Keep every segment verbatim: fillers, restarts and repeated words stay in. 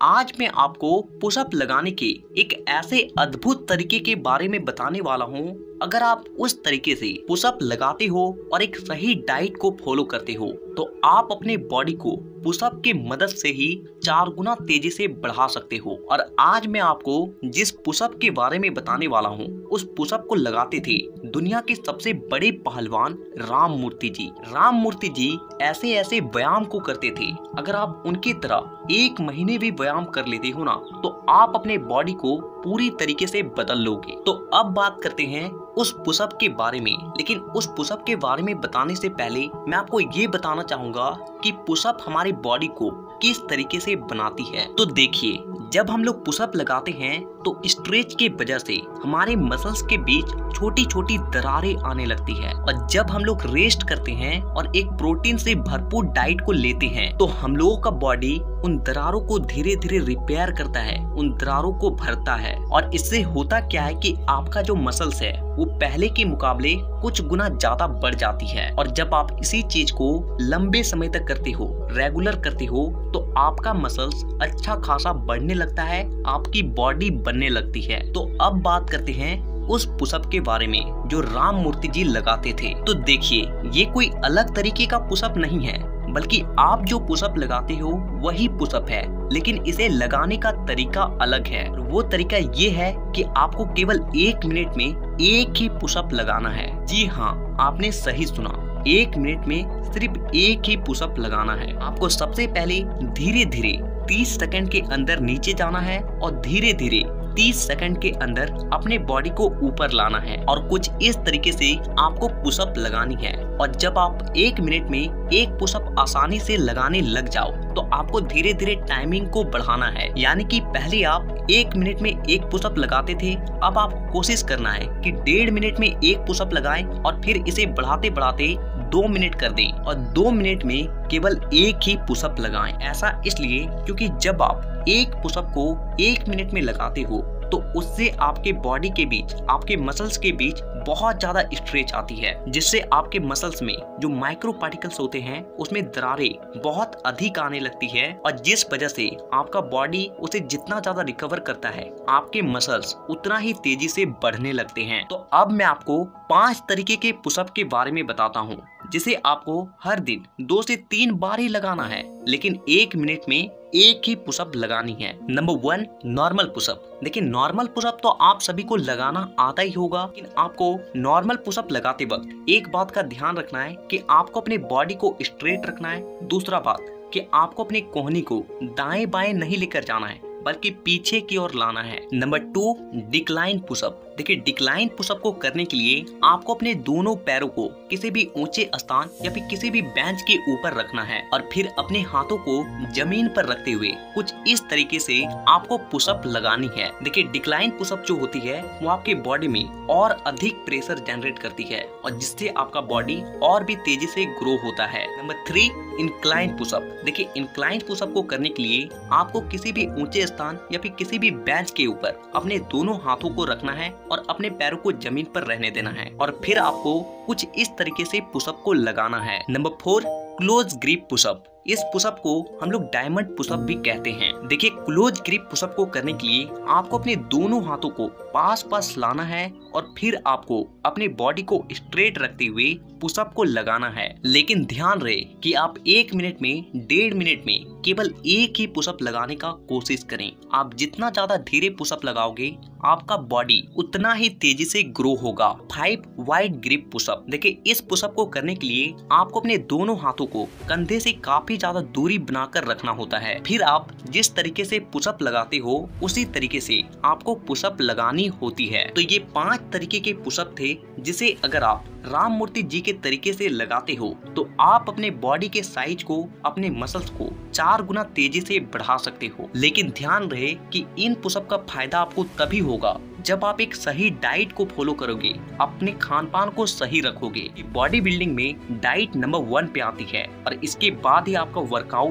आज मैं आपको पुशअप लगाने के एक ऐसे अद्भुत तरीके के बारे में बताने वाला हूँ। अगर आप उस तरीके से पुशअप लगाते हो और एक सही डाइट को फॉलो करते हो तो आप अपने बॉडी को पुशअप की मदद से ही चार गुना तेजी से बढ़ा सकते हो। और आज मैं आपको जिस पुशअप के बारे में बताने वाला हूँ उस पुशअप को लगाते थे दुनिया के सबसे बड़े पहलवान राम मूर्ति जी। राम मूर्ति जी ऐसे ऐसे व्यायाम को करते थे, अगर आप उनकी तरह एक महीने भी व्यायाम कर लेते हो ना तो आप अपने बॉडी को पूरी तरीके से बदल लोगे। तो अब बात करते हैं उस पुशअप के बारे में। लेकिन उस पुशअप के बारे में बताने से पहले मैं आपको ये बताना चाहूंगा कि पुशअप हमारी बॉडी को किस तरीके से बनाती है। तो देखिए, जब हम लोग पुशअप लगाते हैं तो स्ट्रेच के वजह से हमारे मसल्स के बीच छोटी छोटी दरारें आने लगती है, और जब हम लोग रेस्ट करते हैं और एक प्रोटीन से भरपूर डाइट को लेते हैं तो हम लोगों का बॉडी उन दरारों को धीरे धीरे रिपेयर करता है, उन दरारों को भरता है। और इससे होता क्या है कि आपका जो मसल्स है वो पहले के मुकाबले कुछ गुना ज्यादा बढ़ जाती है। और जब आप इसी चीज को लंबे समय तक करते हो, रेगुलर करते हो, तो आपका मसल्स अच्छा खासा बढ़ने लगता है, आपकी बॉडी बनने लगती है। तो अब बात करते हैं उस पुशअप के बारे में जो राम मूर्ति जी लगाते थे। तो देखिए, ये कोई अलग तरीके का पुशअप नहीं है, बल्कि आप जो पुशअप लगाते हो वही पुशअप है, लेकिन इसे लगाने का तरीका अलग है। वो तरीका ये है कि आपको केवल एक मिनट में एक ही पुशअप लगाना है। जी हाँ, आपने सही सुना, एक मिनट में सिर्फ एक ही पुशअप लगाना है। आपको सबसे पहले धीरे धीरे तीस सेकंड के अंदर नीचे जाना है और धीरे धीरे तीस सेकंड के अंदर अपने बॉडी को ऊपर लाना है, और कुछ इस तरीके से आपको पुशअप लगानी है। और जब आप एक मिनट में एक पुशअप आसानी से लगाने लग जाओ तो आपको धीरे धीरे टाइमिंग को बढ़ाना है। यानी कि पहले आप एक मिनट में एक पुशअप लगाते थे, अब आपको कोशिश करना है कि डेढ़ मिनट में एक पुशअप लगाएं और फिर इसे बढ़ाते बढ़ाते दो मिनट कर दें, और दो मिनट में केवल एक ही पुशअप लगाएं। ऐसा इसलिए क्योंकि जब आप एक पुशअप को एक मिनट में लगाते हो तो उससे आपके बॉडी के बीच, आपके मसल्स के बीच बहुत ज्यादा स्ट्रेच आती है, जिससे आपके मसल्स में जो माइक्रो पार्टिकल्स होते हैं उसमें दरारें बहुत अधिक आने लगती है, और जिस वजह से आपका बॉडी उसे जितना ज्यादा रिकवर करता है आपके मसल्स उतना ही तेजी से बढ़ने लगते हैं। तो अब मैं आपको पांच तरीके के पुशअप के बारे में बताता हूँ जिसे आपको हर दिन दो से तीन बार ही लगाना है, लेकिन एक मिनट में एक ही पुशअप लगानी है। Number one, normal pushup. देखिए, नॉर्मल पुशअप तो आप सभी को लगाना आता ही होगा, लेकिन आपको नॉर्मल पुशअप लगाते वक्त एक बात का ध्यान रखना है कि आपको अपने बॉडी को स्ट्रेट रखना है। दूसरा बात कि आपको अपने कोहनी को दाएं बाएं नहीं लेकर जाना है, बल्कि पीछे की ओर लाना है। Number two, decline pushup. देखिए, डिक्लाइन पुशअप को करने के लिए आपको अपने दोनों पैरों को किसी भी ऊंचे स्थान या फिर किसी भी बेंच के ऊपर रखना है, और फिर अपने हाथों को जमीन पर रखते हुए कुछ इस तरीके से आपको पुशअप लगानी है। देखिए, डिक्लाइन पुशअप जो होती है वो आपके बॉडी में और अधिक प्रेशर जनरेट करती है, और जिससे आपका बॉडी और भी तेजी से ग्रो होता है। Number three, incline pushup. देखिए, इंक्लाइन पुशअप को करने के लिए आपको किसी भी ऊंचे स्थान या फिर किसी भी बेंच के ऊपर अपने दोनों हाथों को रखना है और अपने पैरों को जमीन पर रहने देना है, और फिर आपको कुछ इस तरीके से पुशअप को लगाना है। Number four, close grip pushup. इस पुशअप को हम लोग डायमंड पुशअप भी कहते हैं। देखिए, क्लोज ग्रिप पुशअप को करने के लिए आपको अपने दोनों हाथों को पास पास लाना है और फिर आपको अपने बॉडी को स्ट्रेट रखते हुए पुशअप को लगाना है। लेकिन ध्यान रहे कि आप एक मिनट में, डेढ़ मिनट में केवल एक ही पुशअप लगाने का कोशिश करें। आप जितना ज्यादा धीरे पुशअप लगाओगे आपका बॉडी उतना ही तेजी से ग्रो होगा। Five, wide grip pushup. देखिए, इस पुशअप को करने के लिए आपको अपने दोनों हाथों को कंधे से काफी ज्यादा दूरी बनाकर रखना होता है। फिर आप जिस तरीके से पुशअप लगाते हो उसी तरीके से आपको पुशअप लगानी होती है। तो ये पांच तरीके के पुशअप थे जिसे अगर आप राम मूर्ति जी के तरीके से लगाते हो तो आप अपने बॉडी के साइज को, अपने मसल्स को चार गुना तेजी से बढ़ा सकते हो। लेकिन ध्यान रहे कि इन पुशअप का फायदा आपको तभी होगा जब आप एक सही डाइट को फॉलो करोगे, अपने खान पान को सही रखोगे। बॉडी बिल्डिंग में डाइट नंबर वन पे आती है, और इसके बाद ही आपका वर्कआउट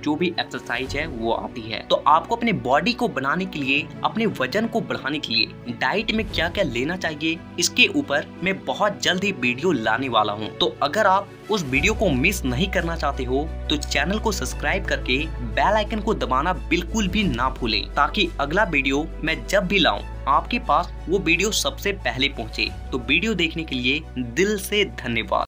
जो भी एक्सरसाइज है वो आती है। तो आपको अपने बॉडी को बनाने के लिए, अपने वजन को बढ़ाने के लिए डाइट में क्या क्या लेना चाहिए, इसके ऊपर मैं बहुत जल्द ही वीडियो लाने वाला हूँ। तो अगर आप उस वीडियो को मिस नहीं करना चाहते हो तो चैनल को सब्सक्राइब करके बेल आइकन को दबाना बिल्कुल भी ना भूलें, ताकि अगला वीडियो मैं जब भी लाऊं आपके पास वो वीडियो सबसे पहले पहुंचे। तो वीडियो देखने के लिए दिल से धन्यवाद।